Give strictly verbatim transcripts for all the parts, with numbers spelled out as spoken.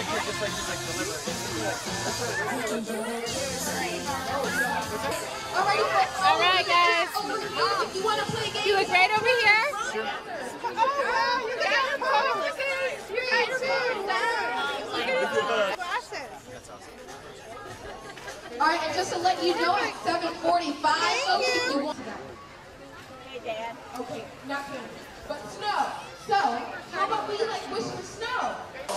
just like just like deliver All right, guys. Doing great over here. All right, and just to let you know, at seven forty-five, folks, if you want. Hey, Dad. Okay, not good. But snow. So, how about we like wish for snow?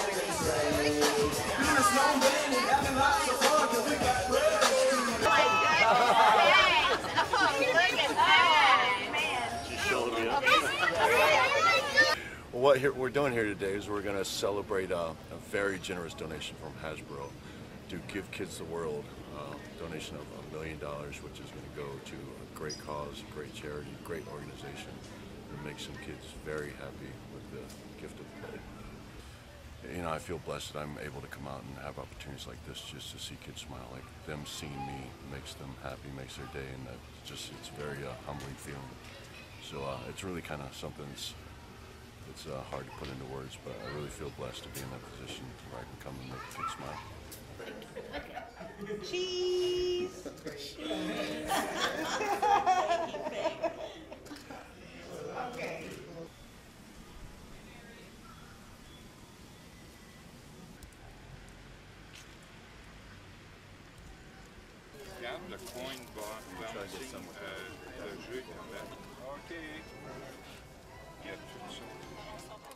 Well, what here, we're doing here today is we're going to celebrate uh, a very generous donation from Hasbro to Give Kids the World, uh, donation of a million dollars, which is going to go to a great cause, great charity, great organization, and make some kids very happy with the gift of play. You know, I feel blessed that I'm able to come out and have opportunities like this just to see kids smile. Like them seeing me makes them happy, makes their day, and that just it's very uh, humbling feeling. So uh, it's really kind of something that's it's uh, hard to put into words, but I really feel blessed to be in that position where I can come and make kids smile. Cheese. Okay. Regarde le coin balancing, euh, le jeu quand même. OK. Il y a tout ça.